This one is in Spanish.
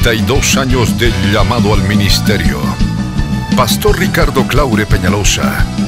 32 años de llamado al ministerio. Pastor Ricardo Claure Peñalosa